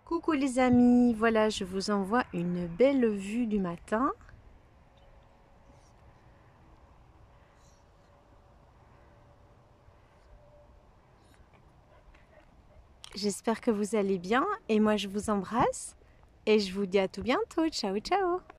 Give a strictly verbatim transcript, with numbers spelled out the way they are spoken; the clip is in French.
Coucou les amis, voilà je vous envoie une belle vue du matin. J'espère que vous allez bien et moi je vous embrasse et je vous dis à tout bientôt. Ciao ciao.